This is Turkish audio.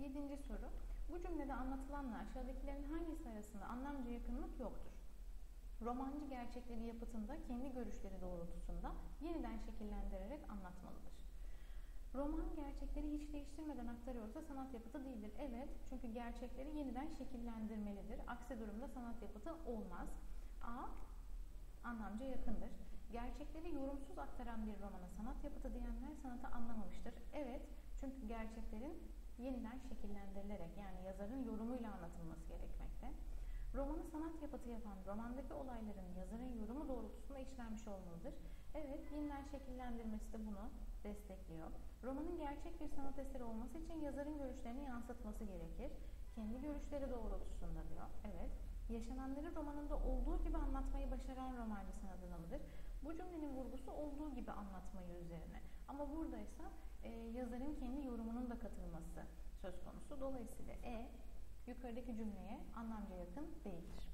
7. soru. Bu cümlede anlatılanla aşağıdakilerin hangisi arasında anlamca yakınlık yoktur? Romancı gerçekleri yapıtında kendi görüşleri doğrultusunda yeniden şekillendirerek anlatmalıdır. Roman gerçekleri hiç değiştirmeden aktarıyorsa sanat yapıtı değildir. Evet, çünkü gerçekleri yeniden şekillendirmelidir. Aksi durumda sanat yapıtı olmaz. A. Anlamca yakındır. Gerçekleri yorumsuz aktaran bir romana sanat yapıtı diyenler sanatı anlamamıştır. Evet, çünkü gerçeklerin yeniden şekillendirilerek, yani yazarın yorumuyla anlatılması gerekmekte. Romanı sanat yapıtı yapan romandaki olayların yazarın yorumu doğrultusunda işlenmiş olmalıdır. Evet, yeniden şekillendirmesi de bunu destekliyor. Romanın gerçek bir sanat eseri olması için yazarın görüşlerini yansıtması gerekir. Kendi görüşleri doğrultusunda diyor. Evet. Yaşananları romanında olduğu gibi anlatmayı başaran romancı sanat adamıdır. Bu cümlenin vurgusu olduğu gibi anlatmayı üzerine. Ama buradaysa yazarın kendi yorumunun da katılması söz konusu. Dolayısıyla yukarıdaki cümleye anlamca yakın değildir.